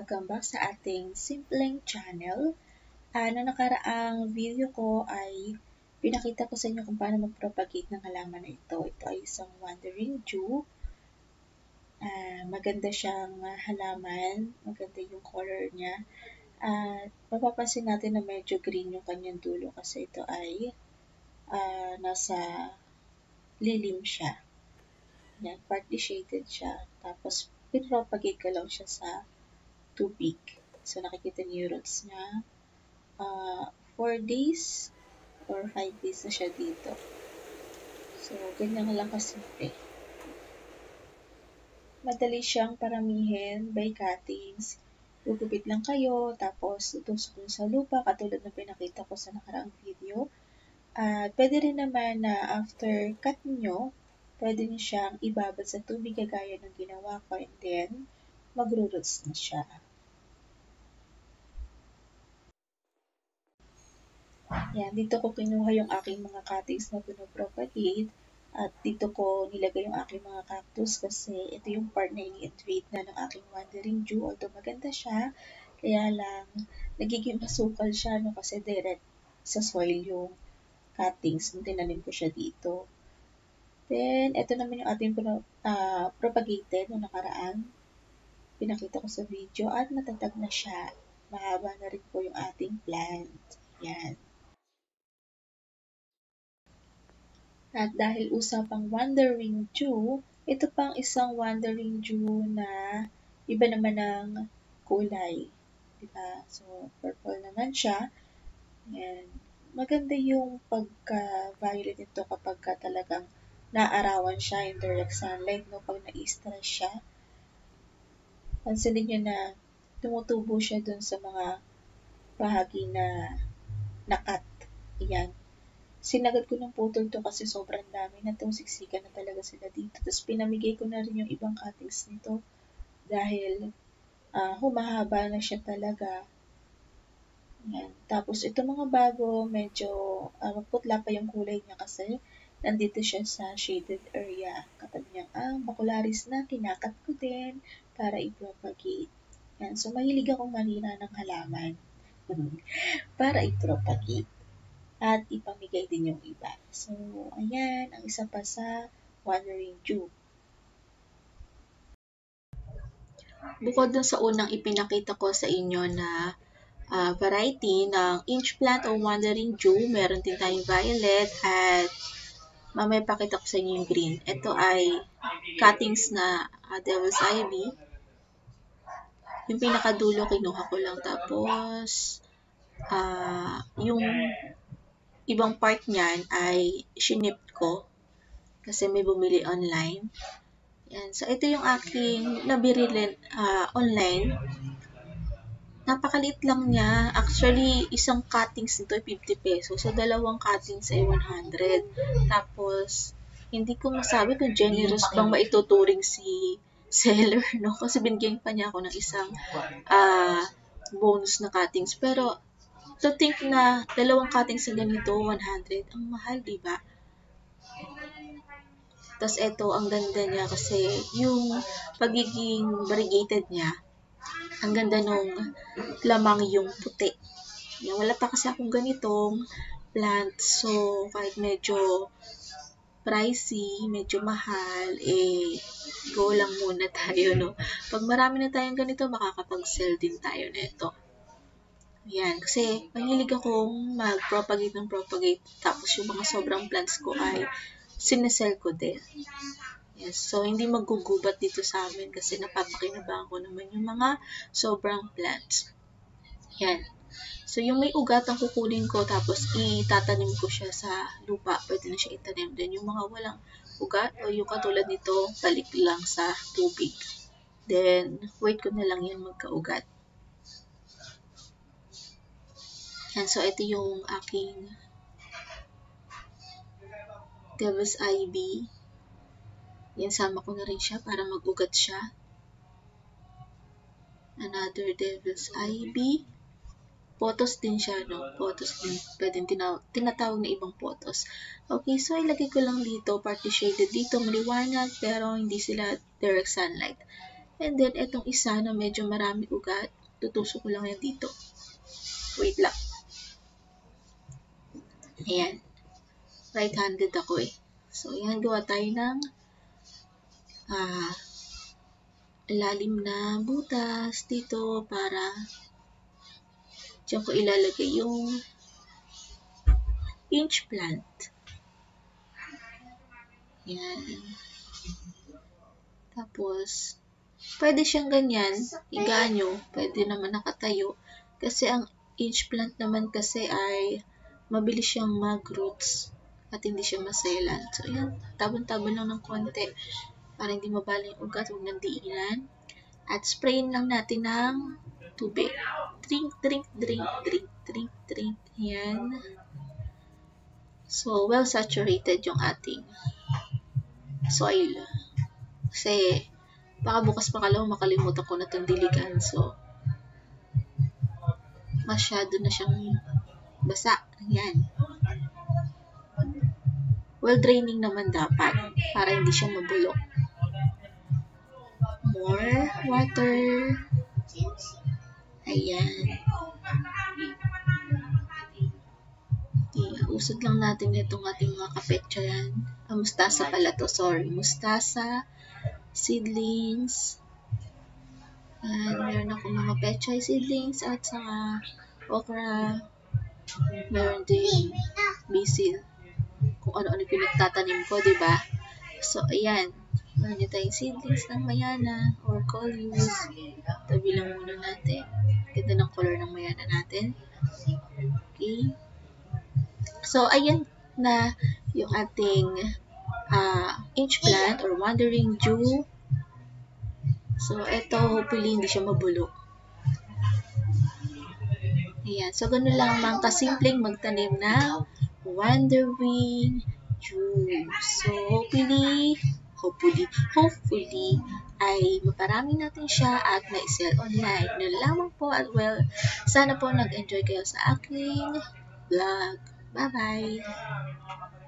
Welcome back sa ating simpleng channel. Na nakaraang video ko ay pinakita ko sa inyo kung paano mag-propagate ng halaman na ito. Ito ay isang wandering Jew. Maganda siyang halaman. Maganda yung color niya. Mapapansin natin na medyo green yung kanyang dulo kasi ito ay nasa lilim siya. Yan, partly shaded siya. Tapos, pinropagate ko lang siya sa tubig. So, nakikita niyo yung roots niya. 4 days or 5 days na siya dito. So, ganyan lang kasimple. Madali siyang paramihin by cuttings. Gugupit lang kayo, tapos tutusok nyo sa lupa, katulad ng pinakita ko sa nakaraang video. Pwede rin naman na after cut nyo, pwede nyo siyang ibabad sa tubig kagaya ng ginawa ko, and then magro-roots na siya. Yan, dito ko kinuha yung aking mga cuttings na pinopropagate at dito ko nilagay yung aking mga cactus kasi ito yung part na ini-invade na ng aking wandering Jew. Although maganda siya, kaya lang nagiging masukal siya kasi direct sa soil yung cuttings nung tinanim ko siya dito. Then, ito naman yung ating propagated nung nakaraan. Pinakita ko sa video at matatag na siya. Mahaba na rin po yung ating plant. Yan. At dahil usapang wandering Jew, ito pang isang wandering Jew na iba naman ng kulay. Diba? So, purple naman siya. And maganda yung pagka-violet nito kapag talagang naarawan siya in direct sunlight, no? Pag na-stress siya. Pansinin nyo na tumutubo siya dun sa mga bahagi na nakat. Yan. Sinagad ko ng putol to kasi sobrang dami na itong siksikan na talaga sila dito. Tapos pinamigay ko na rin yung ibang cuttings nito dahil humahaba na siya talaga. Yan. Tapos ito mga bago, medyo putla pa yung kulay niya kasi nandito siya sa shaded area. Katabi niya ang bacularis na kinakat ko din para i-propagate. Yan. So mahilig akong manira ng halaman para i-propagate. At ipamigay din yung iba. So, ayan, ang isa pa sa wandering Jew. Bukod dun sa unang ipinakita ko sa inyo na variety ng inch plant o wandering Jew, meron din tayong violet at mamaya pakita ko sa inyo yung green. Ito ay cuttings na Devil's Ivy. Yung pinakadulo kinuha ko lang, tapos yung ibang part niyan ay shinip ko kasi may bumili online. Yan. So, ito yung aking nabili online. Napakaliit lang niya. Actually, isang cuttings nito ay 50 pesos. So, dalawang cuttings ay 100. Tapos, hindi ko masabi kung generous bang maituturing si seller, no? Kasi binigyan pa niya ako ng isang bonus na cuttings. Pero, to think na dalawang cuttings na ganito, 100, ang mahal, diba? Tapos ito, ang ganda niya kasi yung pagiging variegated niya, ang ganda nung lamang yung puti. Yan, wala pa kasi akong ganitong plant. So, kahit medyo pricey, medyo mahal, go lang muna tayo, no? Pag marami na tayong ganito, makakapag-sell din tayo nito. Yan, kasi mahilig akong mag-propagate ng propagate. Tapos yung mga sobrang plants ko ay sinesell ko din. Yes, so hindi magugubat dito sa amin kasi napapakinabangan ko naman yung mga sobrang plants. Yan. So yung may ugat ang kukunin ko tapos itatanim ko siya sa lupa. Pwede na siya itanim. Then yung mga walang ugat o yung katulad nito, balik lang sa tubig. Then wait ko na lang yung magkaugat. Yan, so ito yung aking Devil's Ivy. Yan, sama ko na rin siya para mag-ugat siya. Another Devil's Ivy. Potos din siya, no? Potos din. Pwede tinatawag na ibang potos. Okay, so ilagay ko lang dito, partly shaded dito, maliwanag, pero hindi sila direct sunlight. And then, etong isa na medyo marami ugat, tutusok ko lang yan dito. Wait lang. Ayan. Right-handed ako eh. So, ayan, gawa tayo ng lalim na butas dito para diyan ko ilalagay yung inch plant. Yan. Tapos, pwede siyang ganyan, higa nyo, pwede naman nakatayo. Kasi ang inch plant naman kasi ay mabilis siyang mag-roots at hindi siya maselan. So, yan, tabon-tabon lang ng konti para hindi mabala yung ugat, huwag nang diinan. At sprayin lang natin ng tubig. Drink, drink, drink, drink, drink, drink. Yan. So, well saturated yung ating soil. Kasi, baka bukas pa makalimutan ko na itong diligan. So, masyado na siyang basa. Yan. Well draining naman dapat para hindi siya mabulok. More water. Ayan. Usod lang natin itong ating mga kapetsa yan. Mustasa pala to, sorry. Mustasa, seedlings. Ayan, meron ako mga pechay seedlings at saka okra. Meron din basil. Kung ano-ano pinagtatanim ko, diba? So, ayan. Meron din tayong seedlings ng mayana or coleus. Tabi lang muna natin. Ganda ng color ng mayana natin. Okay. So, ayan na yung ating inch plant or wandering Jew. So, ito, hopefully, hindi siya mabulok. Ayan. So, ganun lang mga kasimpleng magtanim na wandering Jew. So, hopefully, ay maparami natin siya at na-sell online. Yun lamang po at well, sana po nag-enjoy kayo sa aking vlog. Bye-bye!